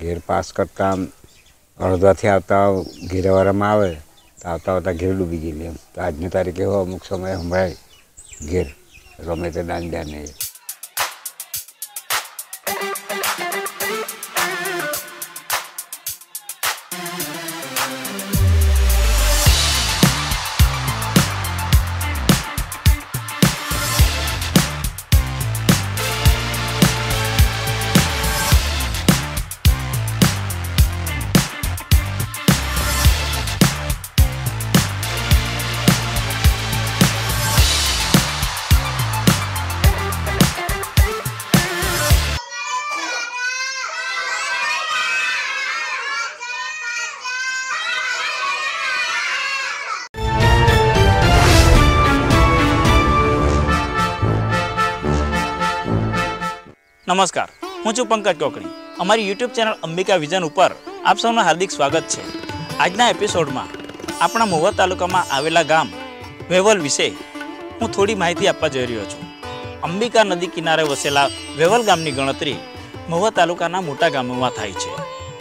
ઘેર પાસ કરતા અડધાથી આવતા ઘેરવાળામાં આવે તો આવતા આવતા ઘેર ડૂબી ગયેલી એમ. તો આજની તારીખે એવો અમુક સમય સંભળાય ઘેર ગમે તે દાન નહીં. નમસ્કાર, હું છું પંકજ કોકણી. અમારી યુટ્યુબ ચેનલ અંબિકા વિઝન ઉપર આપ સૌનું હાર્દિક સ્વાગત છે. આજના એપિસોડમાં આપણા મહુવા તાલુકામાં આવેલા ગામ વેવલ વિશે હું થોડી માહિતી આપવા જઈ રહ્યો છું. અંબિકા નદી કિનારે વસેલા વેવલ ગામની ગણતરી મહુવા તાલુકાના મોટા ગામોમાં થાય છે.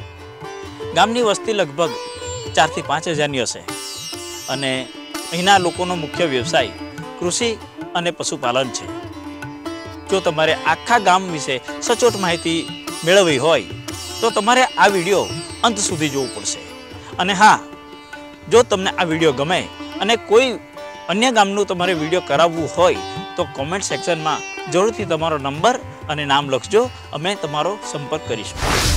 ગામની વસ્તી લગભગ 4 થી 5 હજારની હશે અને અહીંના લોકોનો મુખ્ય વ્યવસાય કૃષિ અને પશુપાલન છે. જો તમારે આખા ગામ વિશે સચોટ માહિતી મેળવવી હોય તો તમારે આ વિડીયો અંત સુધી જોવું પડશે. અને હા, જો તમને આ વિડીયો ગમે અને કોઈ અન્ય ગામનું તમારે વિડીયો કરાવવું હોય તો કોમેન્ટ સેક્શનમાં જરૂરથી તમારો નંબર અને નામ લખજો. અમે તમારો સંપર્ક કરીશું.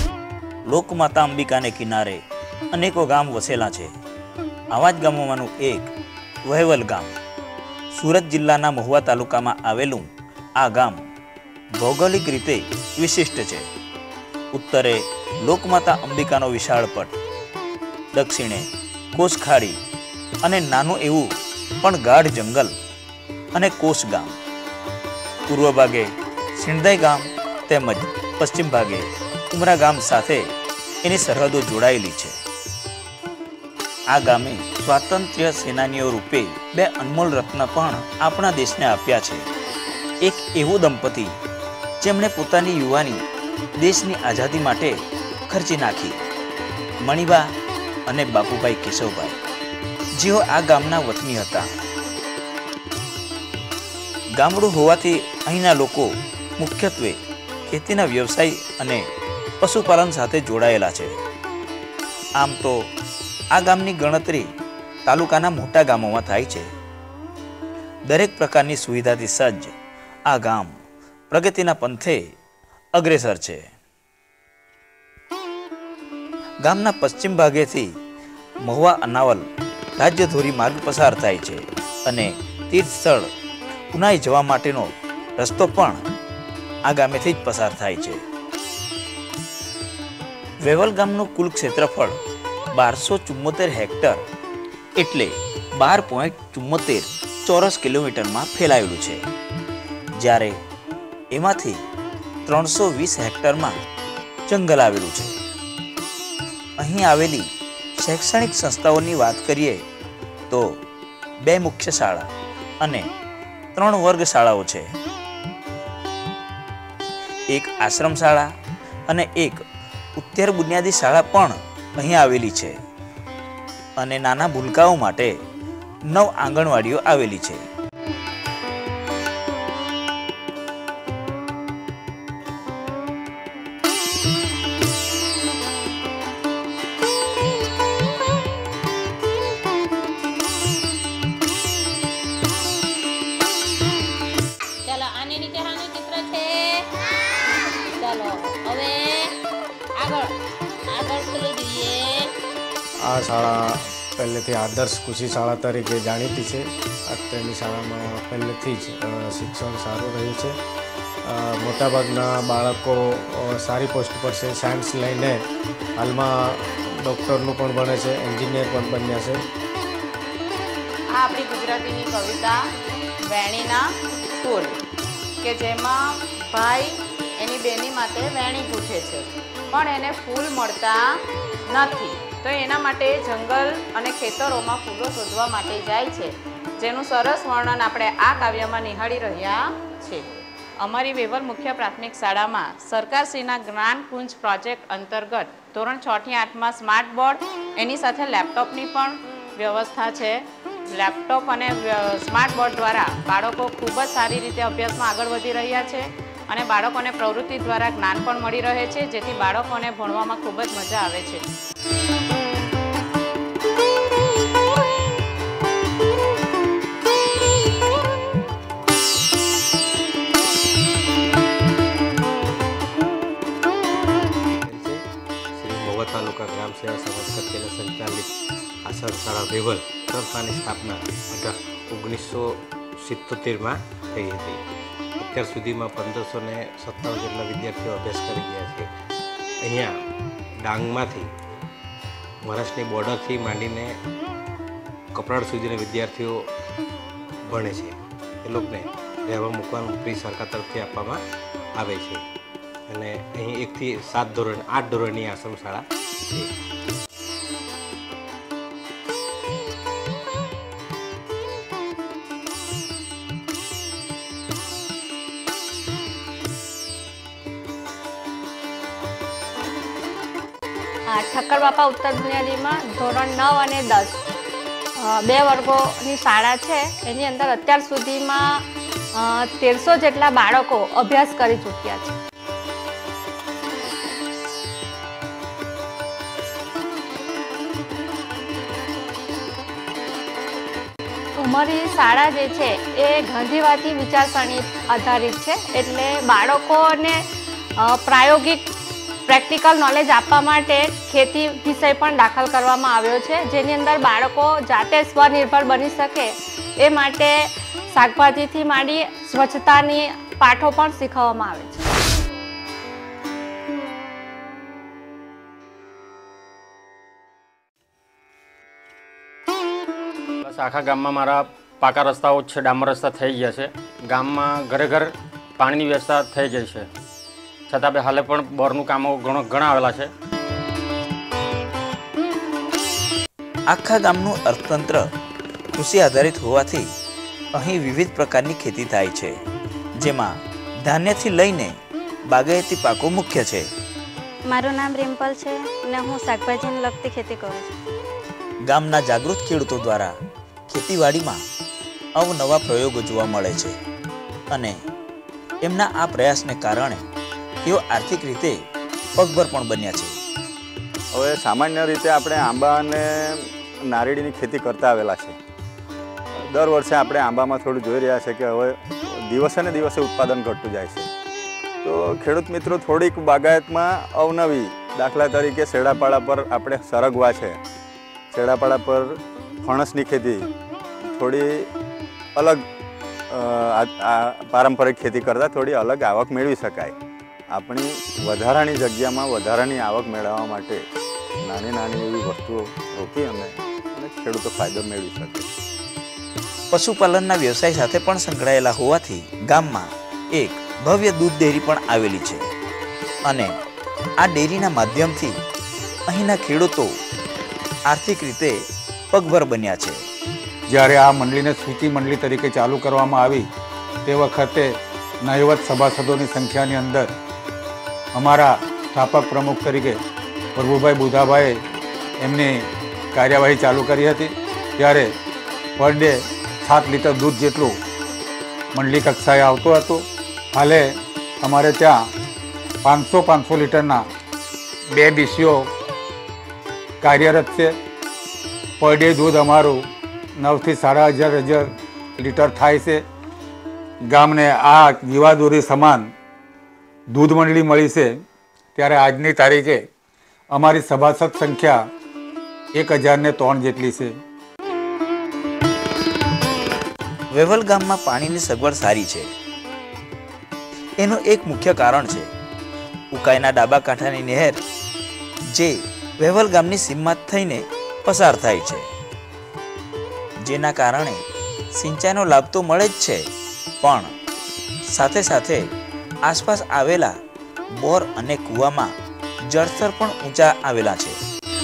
લોકમાતા અંબિકાને કિનારે અનેકો ગામ વસેલા છે. આવા જ ગામોમાંનું એક વેવલ ગામ. સુરત જિલ્લાના મહુવા તાલુકામાં આવેલું આ ગામ ભૌગોલિક રીતે વિશિષ્ટ છે. ઉત્તરે લોકમાતા અંબિકાનો વિશાળ પટ, દક્ષિણે કોસ ખાડી અને નાનું એવું પણ ગાઢ જંગલ અને કોસ ગામ, પૂર્વ ભાગે સિંધાઈ ગામ તેમજ પશ્ચિમ ભાગે ઉમરા ગામ સાથે એની સરહદો જોડાયેલી છે. આ ગામે સ્વાતંત્ર્ય સેનાનીઓ રૂપે 2 અનમોલ રત્ન પણ આપણા દેશને આપ્યા છે. એક એવું દંપતી જેમણે પોતાની યુવાની દેશની આઝાદી માટે ખર્ચી નાખી, મણિબા અને બાપુભાઈ કેશવભાઈ, જેઓ આ ગામના વતની હતા. ગામડું હોવાથી અહીંના લોકો મુખ્યત્વે ખેતીના વ્યવસાય અને પશુપાલન સાથે જોડાયેલા છે. આમ તો આ ગામની ગણતરી તાલુકાના મોટા ગામોમાં થાય છે. દરેક પ્રકારની સુવિધાથી સજ્જ આ ગામ પ્રગતિના પંથે અગ્રેસર છે. ગામના પશ્ચિમ ભાગેથી મહુવા અનાવલ રાજ્યધોરી માર્ગ પસાર થાય છે અને તીર્થ સ્થળ ઉનાઈ જવા માટેનો રસ્તો પણ આ ગામેથી જ પસાર થાય છે. વેવલ ગામનું કુલ ક્ષેત્રફળ 1274 હેક્ટર એટલે 12.74 ચોરસ કિલોમીટરમાં ફેલાયેલું છે. જ્યારે એમાંથી 320 હેક્ટરમાં જંગલ આવેલું છે. અહીં આવેલી શૈક્ષણિક સંસ્થાઓની વાત કરીએ તો 2 મુખ્ય શાળા અને 3 વર્ગ શાળાઓ છે. એક આશ્રમ શાળા અને એક ઉત્તર બુનિયાદી શાળા પણ અહીં આવેલી છે અને નાના ભૂલકાઓ માટે 9 આંગણવાડીઓ આવેલી છે. આ શાળા પહેલેથી આદર્શ કૃષિ શાળા તરીકે જાણીતી છે. અત્યારની શાળામાં પહેલેથી જ શિક્ષણ સારું રહ્યું છે. મોટાભાગના બાળકો સારી પોસ્ટ પર છે. સાયન્સ લઈને હાલમાં ડૉક્ટરનું પણ ભણે છે, એન્જિનિયર પણ બન્યા છે. આ આપણી ગુજરાતીની કવિતા વેણીના ફૂલ, કે જેમાં ભાઈ એની બેની માટે વેણી પૂછે છે પણ એને ફૂલ મળતા નથી, તો એના માટે જંગલ અને ખેતરોમાં ફૂલો શોધવા માટે જાય છે, જેનું સરસ વર્ણન આપણે આ કાવ્યમાં નિહાળી રહ્યા છીએ. અમારી વેવલ મુખ્ય પ્રાથમિક શાળામાં સરકારશ્રીના જ્ઞાનકુંજ પ્રોજેક્ટ અંતર્ગત ધોરણ 6 થી 8માં સ્માર્ટ બોર્ડ એની સાથે લેપટોપની પણ વ્યવસ્થા છે. લેપટોપ અને સ્માર્ટ બોર્ડ દ્વારા બાળકો ખૂબ જ સારી રીતે અભ્યાસમાં આગળ વધી રહ્યા છે અને બાળકોને પ્રવૃત્તિ દ્વારા જ્ઞાન પણ મળી રહે છે, જેથી બાળકોને ભણવામાં ખૂબ જ મજા આવે છે. તાલુકા ગ્રામ સેવા સમાજ કચેરી સંચાલિત આશ્રમ શાળા વેવલ સંસ્થાની સ્થાપના 1977માં થઈ હતી. અત્યાર સુધીમાં 1557 જેટલા વિદ્યાર્થીઓ અભ્યાસ કરી ગયા છે. અહીંયા ડાંગમાંથી મહારાષ્ટ્રની બોર્ડરથી માંડીને કપરાડ સુધીના વિદ્યાર્થીઓ ભણે છે. એ લોકોને રહેવા મૂકવાનું ફ્રી સરકાર તરફથી આપવામાં આવે છે અને અહીં 1 થી 7 ધોરણ 8 ધોરણની આશ્રમ શાળા છે. ઠક્કર બાપા ઉત્તર બુનિયાદીમાં ધોરણ 9 અને 10 2 વર્ગોની શાળા છે. એની અંદર અત્યાર સુધીમાં 1300 જેટલા બાળકો અભ્યાસ કરી ચૂક્યા છે. અમારી શાળા જે છે એ ગાંધીવાદી વિચારસરણી આધારિત છે, એટલે બાળકોને પ્રાયોગિક પ્રેક્ટિકલ નોલેજ આપવા માટે ખેતી વિષય પણ દાખલ કરવામાં આવ્યો છે, જેની અંદર બાળકો જાતે સ્વનિર્ભર બની શકે એ માટે શાકભાજીથી માંડી સ્વચ્છતાની પાઠો પણ શીખવવામાં આવે છે. બસ આખા ગામમાં મારા પાકા રસ્તાઓ છે, ડામર રસ્તા થઈ ગયા છે. ગામમાં ઘરે ઘર પાણીની વ્યવસ્થા થઈ ગઈ છે, છતાં બી હાલે પણ બોરનું કામો ઘણા આવેલા છે. આખા ગામનું અર્થતંત્ર કૃષિ આધારિત હોવાથી અહીં વિવિધ પ્રકારની ખેતી થાય છે, જેમાં ધાન્યથી લઈને બાગાયતી પાકો મુખ્ય છે. મારું નામ રિમ્પલ છે અને હું શાકભાજીને લગતી ખેતી કરું છું. ગામના જાગૃત ખેડૂતો દ્વારા ખેતીવાડીમાં અવનવા પ્રયોગો જોવા મળે છે અને એમના આ પ્રયાસને કારણે તેઓ આર્થિક રીતે પગભર પણ બન્યા છે. હવે સામાન્ય રીતે આપણે આંબા અને નારિયેળીની ખેતી કરતા આવેલા છે. દર વર્ષે આપણે આંબામાં થોડું જોઈ રહ્યા છે કે હવે દિવસે ને દિવસે ઉત્પાદન ઘટતું જાય છે. તો ખેડૂત મિત્રો થોડીક બાગાયતમાં અવનવી, દાખલા તરીકે શેરડાપાડા પર આપણે સરગવા છે, શેરડાપાડા પર ફણસની ખેતી, થોડી અલગ પારંપરિક ખેતી કરતાં થોડી અલગ આવક મેળવી શકાય. આપણી વધારાની જગ્યામાં વધારાની આવક મેળવવા માટે નાની નાની એવી વસ્તુઓ રોપી અને ખેડૂતો ફાયદો મેળવી શકે. પશુપાલનના વ્યવસાય સાથે પણ સંકળાયેલા હોવાથી ગામમાં એક ભવ્ય દૂધ ડેરી પણ આવેલી છે અને આ ડેરીના માધ્યમથી અહીંના ખેડૂતો આર્થિક રીતે પગભર બન્યા છે. જ્યારે આ મંડળીને સૂચિ મંડળી તરીકે ચાલુ કરવામાં આવી તે વખતે નહિવત સભાસદોની સંખ્યાની અંદર અમારા સ્થાપક પ્રમુખ તરીકે પ્રભુભાઈ બુધાભાઈએ એમની કાર્યવાહી ચાલુ કરી હતી. ત્યારે પર ડે 7 લીટર દૂધ જેટલું મંડળી કક્ષાએ આવતું હતું. હાલે અમારે ત્યાં 500 લીટરના 2 બીસીઓ કાર્યરત છે. પર ડે દૂધ અમારું 9 થી 15,000 લીટર થાય છે. ગામને આ જીવાદોરી સમાન દૂધ મંડળી મળી છે. ત્યારે આજની તારીખે અમારી સભાસદ સંખ્યા 1003 જેટલી છે. વેવલ ગામમાં પાણીની સગવડ સારી છે. એનું એક મુખ્ય કારણ છે ઉકાઈના ડાબા કાંઠાની નહેર, જે વેવલ ગામની સીમમાં થઈને પસાર થાય છે, જેના કારણે સિંચાઈનો લાભ તો મળે જ છે, પણ સાથે સાથે આસપાસ આવેલા બોર અને કૂવામાં જળસ્તર પણ ઊંચા આવેલા છે.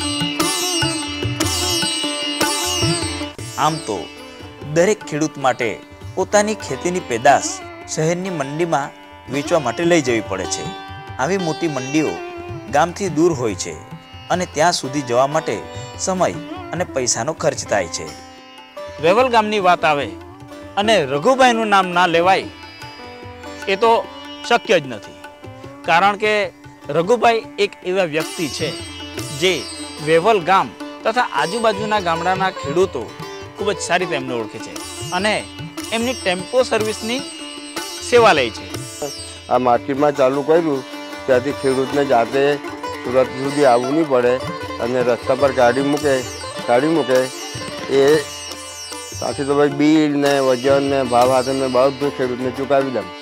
આમ તો દરેક ખેડૂત માટે પોતાની ખેતીની પેદાશ શહેરની મંડીમાં વેચવા માટે લઈ જવી પડે છે. આવી મોટી મંડીઓ ગામથી દૂર હોય છે અને ત્યાં સુધી જવા માટે સમય અને પૈસાનો ખર્ચ થાય છે. વેવલ ગામની વાત આવે અને રઘુભાઈનું નામ ના લેવાય એ તો શક્ય જ નથી. કારણ કે રઘુભાઈ એક એવા વ્યક્તિ છે જે વેવલ ગામ તથા આજુબાજુના ગામડાના ખેડૂતો ખૂબ જ સારી રીતે એમને ઓળખે છે અને એમની ટેમ્પો સર્વિસની સેવા લે છે. આ માર્કેટમાં ચાલુ કર્યું ત્યાંથી ખેડૂતને જાતે સુરત સુધી આવવું નહીં પડે અને રસ્તા પર ગાડી મૂકે એ સાથે તો ભાઈ બિલ ને વજન ને ભાવ હાથે ને બધું ખેડૂતને ચૂકવી દઉં.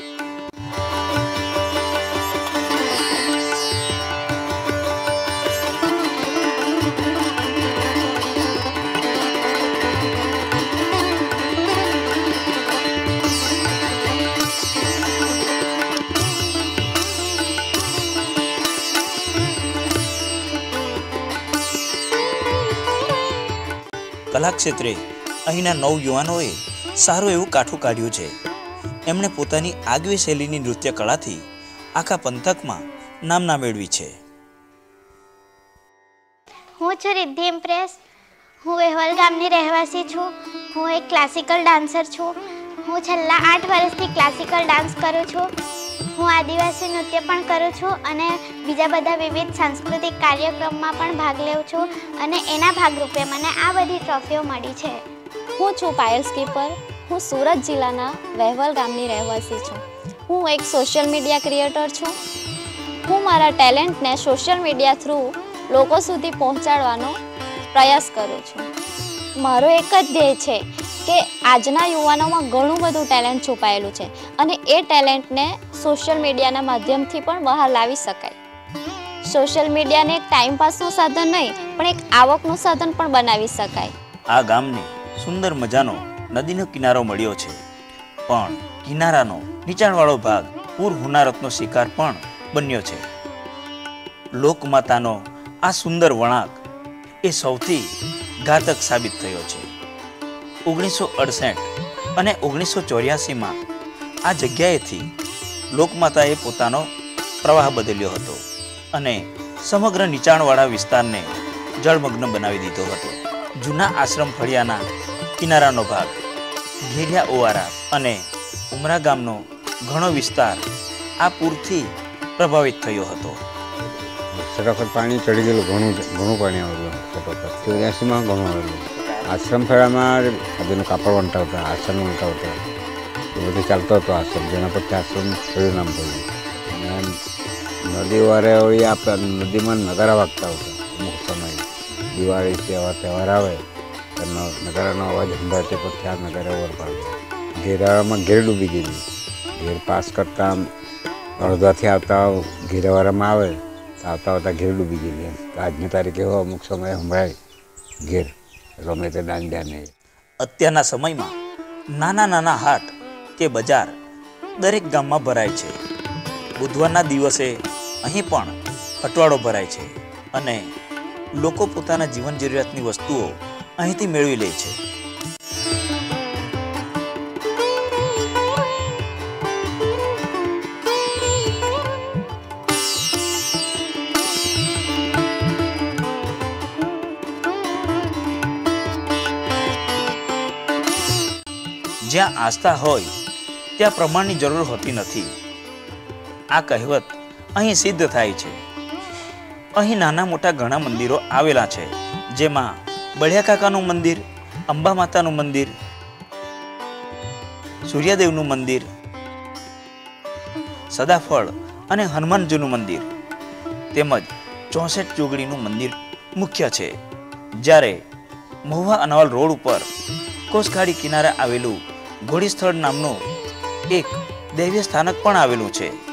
કલા ક્ષેત્રે અહીંના નવયુવાનોએ સારું એવું કાઠું કાઢ્યું છે. એમણે પોતાની આગવી શૈલીની નૃત્ય કળાથી આખા પંથકમાં નામના મેળવી છે. હું છું રિદ્ધિ ઇમ્પ્રેસ. હું વેવલ ગામની રહેવાસી છું. હું એક ક્લાસિકલ ડાન્સર છું. હું છેલ્લા 8 વર્ષથી ક્લાસિકલ ડાન્સ કરું છું. હું આદિવાસી નૃત્ય પણ કરું છું અને બીજા બધા વિવિધ સાંસ્કૃતિક કાર્યક્રમમાં પણ ભાગ લઉં છું અને એના ભાગરૂપે મને આ બધી ટ્રોફીઓ મળી છે. હું છું પાયલ સ્કીપર. હું સુરત જિલ્લાના વેવલ ગામની રહેવાસી છું. હું એક સોશિયલ મીડિયા ક્રિએટર છું. હું મારા ટેલેન્ટને સોશિયલ મીડિયા થ્રુ લોકો સુધી પહોંચાડવાનો પ્રયાસ કરું છું. મારો એક જ ધ્યેય છે કે આજના યુવાનોમાં ઘણું બધું ટેલેન્ટ છુપાયેલું છે અને એ ટેલેન્ટને સોશિયલ મીડિયાના માધ્યમથી પણ બહાર લાવી શકાય. સોશિયલ મીડિયાને એક ટાઈમપાસનું સાધન નહીં પણ એક આવકનું સાધન પણ બનાવી શકાય. આ ગામને સુંદર મજાનો નદીનો કિનારો મળ્યો છે, પણ કિનારાનો નીચાણવાળો ભાગ પૂર હોનારતનો શિકાર પણ બન્યો છે. લોકમાતાનો આ સુંદર વળાંક એ સૌથી ઘાતક સાબિત થયો છે. 1968 અને 1984માં આ જગ્યાએથી લોકમાતાએ પોતાનો પ્રવાહ બદલ્યો હતો અને સમગ્ર નીચાણવાળા વિસ્તારને જળમગ્ન બનાવી દીધો હતો. જૂના આશ્રમ ફળિયાના કિનારાનો ભાગ, ઘેરિયા ઓવારા અને ઉમરા ગામનો ઘણો વિસ્તાર આ પૂરથી પ્રભાવિત થયો હતો. સટોફટ પાણી ચડી ગયેલું, ઘણું પાણી આવેલું સટોફટ. 84માં ઘણું આવેલું. આશ્રમ ફળિયામાં આજુનું કાપડ વંટાવતા, આસન વંટાવતા એ બધું ચાલતો હતો આશ્રમ, જેના પરથી આશ્રમ ફળિયું નામ પડ્યું. અને નદી વારે વળી આપણે નદીમાં નગારા વાગતા હતા. અમુક સમયે દિવાળી છે, એવા તહેવાર આવે તો નગારાનો અવાજ સંભળાતે પછી આ નગારા ઓર પાડે. ઘેરાવાળામાં ઘેર ડૂબી ગયેલી. ઘેર પાસ કરતા અડધાથી આવતા ઘેરાવાળામાં આવે તો આવતા ઘેર ડૂબી ગયેલી. આજની તારીખે એવો અમુક સમયે સંભળાય ઘેર રમે તે દાંડિયાને. અત્યારના સમયમાં નાના નાના હાટ કે બજાર દરેક ગામમાં ભરાય છે. બુધવારના દિવસે અહીં પણ અટવાડો ભરાય છે અને લોકો પોતાના જીવન જરૂરિયાતની વસ્તુઓ અહીંથી મેળવી લે છે. જ્યાં આસ્થા હોય ત્યાં પ્રમાણની જરૂર હોતી નથી. આ કહેવત અહીં સિદ્ધ થાય છે. અહીં નાના મોટા ઘણા મંદિરો આવેલા છે, જેમાં બળિયા કાકાનું મંદિર, અંબા માતાનું મંદિર, સૂર્યદેવનું મંદિર, સદાફળ અને હનુમાનજીનું મંદિર તેમજ 64 જોગણીનું મંદિર મુખ્ય છે. જ્યારે મહુવા અનાવલ રોડ ઉપર કોસખાડી કિનારે આવેલું ઘોડીસ્થળ નામનું એક દૈવીય સ્થાનક પણ આવેલું છે.